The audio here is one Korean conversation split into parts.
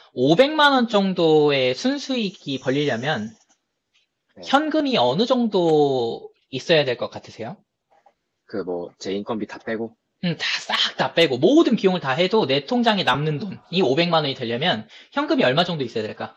500만 원 정도의 순수익이 벌리려면 네. 현금이 어느 정도 있어야 될 것 같으세요? 제 인건비 다 빼고, 싹 다 빼고 모든 비용을 다 해도 내 통장에 남는 돈이 500만 원이 되려면 현금이 얼마 정도 있어야 될까?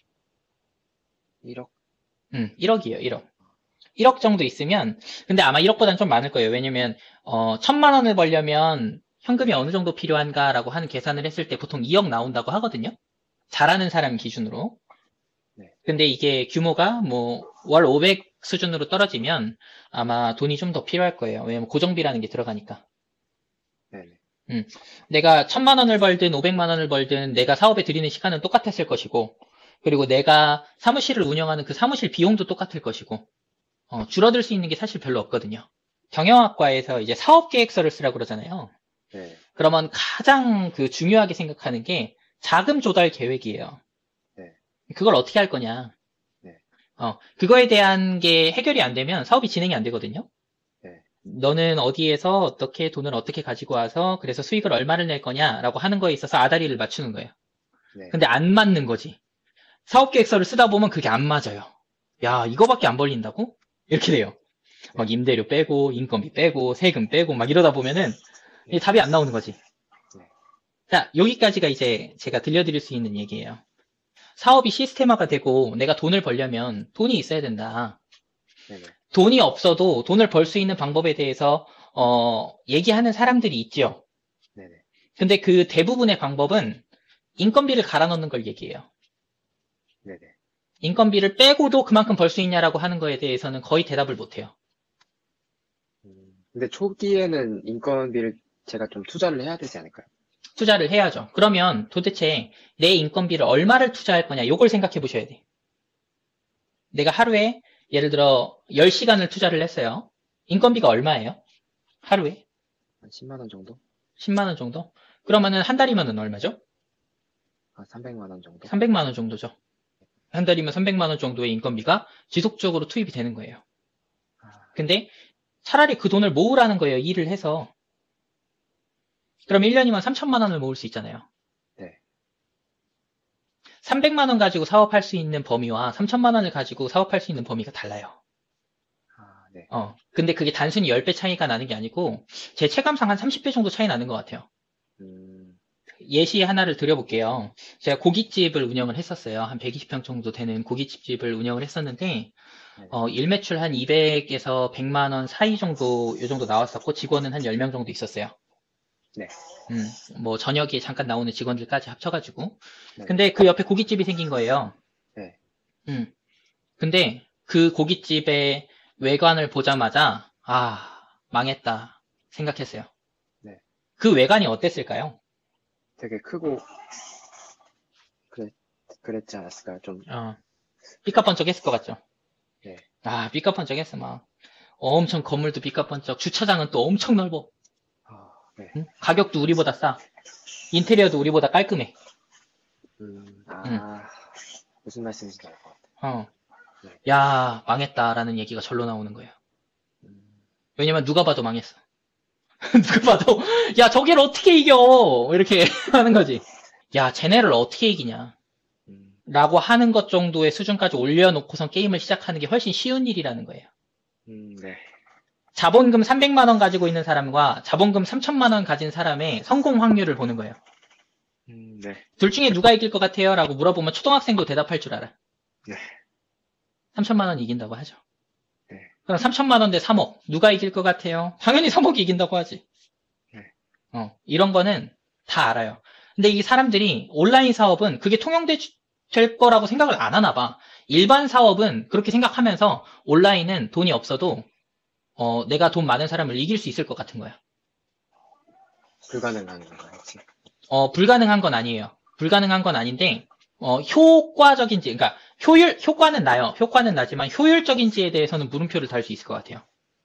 1억? 1억이에요, 1억. 1억 정도 있으면, 근데 아마 1억보다는 좀 많을 거예요. 왜냐면, 1000만 원을 벌려면 현금이 어느 정도 필요한가라고 하는 계산을 했을 때 보통 2억 나온다고 하거든요. 잘하는 사람 기준으로. 네. 근데 이게 규모가 뭐, 월 500 수준으로 떨어지면 아마 돈이 좀 더 필요할 거예요. 왜냐면 고정비라는 게 들어가니까. 네네. 내가 1000만 원을 벌든 500만 원을 벌든 내가 사업에 들이는 시간은 똑같았을 것이고, 그리고 내가 사무실을 운영하는 그 사무실 비용도 똑같을 것이고, 줄어들 수 있는 게 사실 별로 없거든요. 경영학과에서 이제 사업계획서를 쓰라고 그러잖아요. 네. 그러면 가장 그 중요하게 생각하는 게 자금 조달 계획이에요. 네. 그걸 어떻게 할 거냐. 네. 그거에 대한 게 해결이 안 되면 사업이 진행이 안 되거든요. 네. 너는 어디에서 어떻게 돈을 어떻게 가지고 와서 그래서 수익을 얼마를 낼 거냐라고 하는 거에 있어서 아다리를 맞추는 거예요. 네. 근데 안 맞는 거지. 사업계획서를 쓰다 보면 그게 안 맞아요. 야, 이거밖에 안 벌린다고? 이렇게 돼요. 막 임대료 빼고, 인건비 빼고, 세금 빼고, 막 이러다 보면은 이 답이 안 나오는 거지. 네. 자, 여기까지가 이제 제가 들려드릴 수 있는 얘기예요. 사업이 시스템화가 되고 내가 돈을 벌려면 돈이 있어야 된다. 네네. 돈이 없어도 돈을 벌 수 있는 방법에 대해서 얘기하는 사람들이 있죠. 네네. 근데 그 대부분의 방법은 인건비를 갈아 넣는 걸 얘기해요. 네네. 인건비를 빼고도 그만큼 벌 수 있냐라고 하는 거에 대해서는 거의 대답을 못 해요. 근데 초기에는 인건비를 제가 좀 투자를 해야 되지 않을까요? 투자를 해야죠. 그러면 도대체 내 인건비를 얼마를 투자할 거냐, 요걸 생각해 보셔야 돼. 내가 하루에 예를 들어 10시간을 투자를 했어요. 인건비가 얼마예요? 하루에? 한 10만 원 정도? 10만 원 정도? 그러면은 한 달이면은 얼마죠? 한 300만 원 정도? 300만 원 정도죠. 한 달이면 300만 원 정도의 인건비가 지속적으로 투입이 되는 거예요. 아, 근데 차라리 그 돈을 모으라는 거예요. 일을 해서. 그럼 1년이면 3천만 원을 모을 수 있잖아요. 네. 300만 원 가지고 사업할 수 있는 범위와 3천만 원을 가지고 사업할 수 있는 범위가 달라요. 네. 근데 그게 단순히 10배 차이가 나는 게 아니고 제 체감상 한 30배 정도 차이 나는 것 같아요. 예시 하나를 드려볼게요. 제가 고깃집을 운영을 했었어요. 한 120평 정도 되는 고깃집을 운영을 했었는데 네. 일매출 한 200에서 100만 원 사이 정도 요 정도 나왔었고 직원은 한 10명 정도 있었어요. 네. 뭐 저녁에 잠깐 나오는 직원들까지 합쳐가지고. 네. 근데 그 옆에 고깃집이 생긴 거예요. 네. 근데 그 고깃집의 외관을 보자마자 망했다 생각했어요. 네. 그 외관이 어땠을까요? 되게 크고 그랬지 않았을까요? 좀. 삐까뻔쩍했을 것 같죠? 네. 삐까뻔쩍했어 막. 엄청 건물도 삐까뻔쩍, 주차장은 또 엄청 넓어. 네. 응? 가격도 우리보다 싸. 인테리어도 우리보다 깔끔해. 무슨 말씀이신지 알 것 같아요. 네. 야, 망했다라는 얘기가 절로 나오는 거예요. 왜냐면 누가 봐도 망했어. 누가 봐도 야, 저길 어떻게 이겨? 이렇게 하는 거지. 야, 쟤네를 어떻게 이기냐? 라고 하는 것 정도의 수준까지 올려놓고선 게임을 시작하는 게 훨씬 쉬운 일이라는 거예요. 네. 자본금 300만 원 가지고 있는 사람과 자본금 3천만 원 가진 사람의 성공 확률을 보는 거예요. 네. 둘 중에 누가 이길 것 같아요? 라고 물어보면 초등학생도 대답할 줄 알아. 네. 3천만 원 이긴다고 하죠. 네. 그럼 3천만 원 대 3억. 누가 이길 것 같아요? 당연히 3억이 이긴다고 하지. 네. 이런 거는 다 알아요. 근데 이 사람들이 온라인 사업은 그게 통용될 거라고 생각을 안 하나 봐. 일반 사업은 그렇게 생각하면서 온라인은 돈이 없어도 내가 돈 많은 사람을 이길 수 있을 것 같은 거야. 불가능한 건가요, 혹시? 불가능한 건 아니에요. 불가능한 건 아닌데 효과적인지, 그러니까 효과는 나요. 효과는 나지만 효율적인지에 대해서는 물음표를 달 수 있을 것 같아요.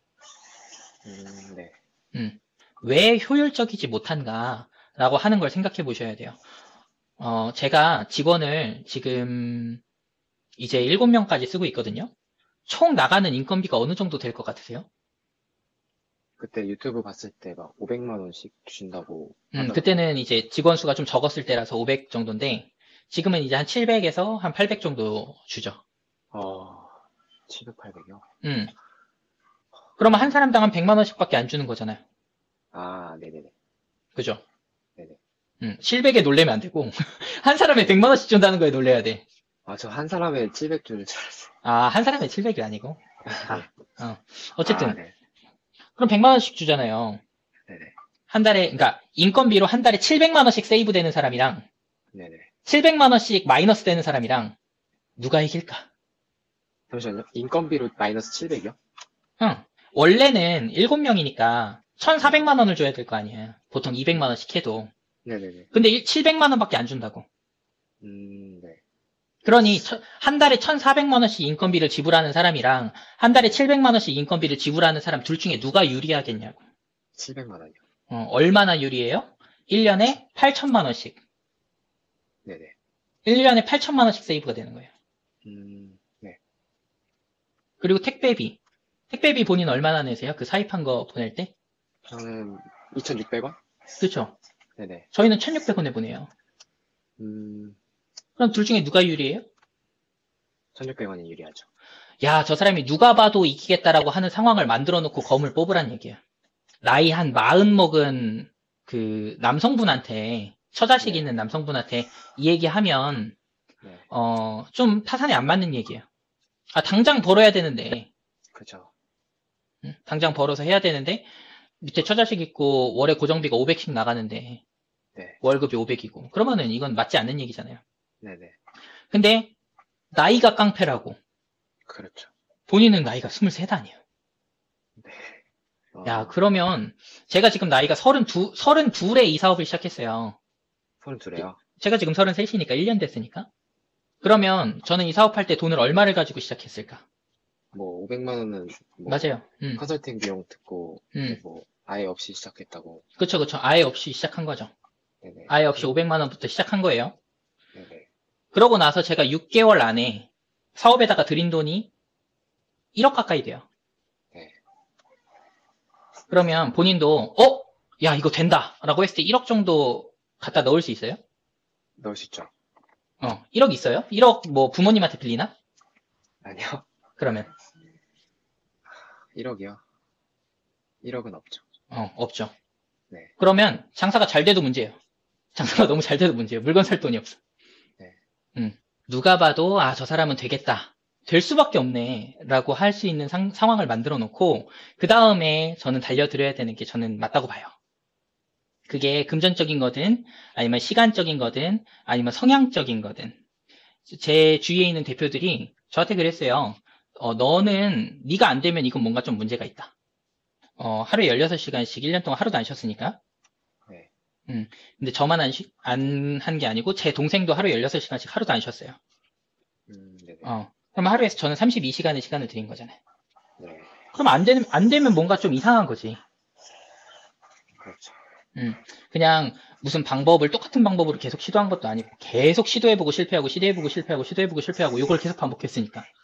네. 왜 효율적이지 못한가라고 하는 걸 생각해 보셔야 돼요. 제가 직원을 지금 이제 7명까지 쓰고 있거든요. 총 나가는 인건비가 어느 정도 될 것 같으세요? 그때 유튜브 봤을 때 막 500만 원씩 주신다고 하더라고요. 그때는 이제 직원 수가 좀 적었을 때라서 500 정도인데 지금은 이제 한 700에서 한 800 정도 주죠. 700, 800이요? 그러면 한 사람당 한 100만 원씩밖에 안 주는 거잖아요. 아, 네네네. 그죠? 네네. 700에 놀래면 안 되고 한 사람에 100만 원씩 준다는 거에 놀래야 돼. 저 한 사람에 700 주는 줄 알았어요. 아, 한 사람에 700이 아니고. 어쨌든 네. 그럼 100만 원씩 주잖아요. 네네. 한 달에, 그러니까 인건비로 한 달에 700만 원씩 세이브 되는 사람이랑 네네. 700만 원씩 마이너스 되는 사람이랑 누가 이길까? 잠시만요. 인건비로 마이너스 700이요? 원래는 7명이니까 1,400만 원을 줘야 될 거 아니에요. 보통 200만 원씩 해도. 네네네. 근데 700만 원밖에 안 준다고. 네. 그러니 한 달에 1,400만 원씩 인건비를 지불하는 사람이랑 한 달에 700만 원씩 인건비를 지불하는 사람 둘 중에 누가 유리하겠냐고. 700만 원이요. 얼마나 유리해요? 1년에 8천만 원씩. 네네. 1년에 8천만 원씩 세이브가 되는 거예요. 네. 그리고 택배비. 택배비 본인 얼마나 내세요? 그 사입한 거 보낼 때? 저는 2,600원? 그렇죠. 네네. 저희는 1,600원에 보내요. 그럼 둘 중에 누가 유리해요? 1,600원이 유리하죠. 야, 저 사람이 누가 봐도 이기겠다라고 하는 상황을 만들어 놓고 검을 뽑으란 얘기야. 나이 한 40 먹은 그 남성분한테, 처자식 네. 있는 남성분한테 이 얘기하면, 네. 좀 타산이 안 맞는 얘기예요. 당장 벌어야 되는데, 그죠. 당장 벌어서 해야 되는데, 밑에 처자식 있고 월에 고정비가 500씩 나가는데, 네. 월급이 500이고, 그러면은 이건 맞지 않는 얘기잖아요. 네네. 근데, 나이가 깡패라고. 그렇죠. 본인은 나이가 23단이에요. 네. 야, 그러면, 제가 지금 나이가 32에 이 사업을 시작했어요. 32래요? 제가 지금 33이니까 1년 됐으니까. 그러면, 저는 이 사업할 때 돈을 얼마를 가지고 시작했을까? 뭐 500만 원은 뭐 맞아요. 컨설팅 비용 듣고 음. 뭐 아예 없이 시작했다고. 그쵸. 아예 없이 시작한 거죠. 네네. 아예 없이 500만 원부터 시작한 거예요. 네네. 그러고 나서 제가 6개월 안에 사업에다가 들인 돈이 1억 가까이 돼요. 네. 그러면 본인도, 야, 이거 된다! 라고 했을 때 1억 정도 갖다 넣을 수 있어요? 넣을 수 있죠. 1억 있어요? 1억 뭐 부모님한테 빌리나? 아니요. 그러면? 1억이요? 1억은 없죠. 없죠. 네. 그러면 장사가 잘 돼도 문제예요. 장사가 너무 잘 돼도 문제예요. 물건 살 돈이 없어. 네. 누가 봐도, 저 사람은 되겠다. 될 수밖에 없네. 라고 할 수 있는 상황을 만들어 놓고, 그 다음에 저는 달려들어야 되는 게 저는 맞다고 봐요. 그게 금전적인 거든, 아니면 시간적인 거든, 아니면 성향적인 거든. 제 주위에 있는 대표들이 저한테 그랬어요. 너는 네가 안 되면 이건 뭔가 좀 문제가 있다. 하루에 16시간씩 1년 동안 하루도 안 쉬었으니까. 네. 근데 저만 안 한 게 아니고 제 동생도 하루에 16시간씩 하루도 안 쉬었어요. 네네. 그럼 하루에서 저는 32시간의 시간을 드린 거잖아요. 네. 그럼 안 되면 뭔가 좀 이상한 거지. 그렇죠. 그냥 무슨 똑같은 방법으로 계속 시도한 것도 아니고 계속 시도해보고 실패하고 시도해보고 실패하고 시도해보고 실패하고 이걸 계속 반복했으니까.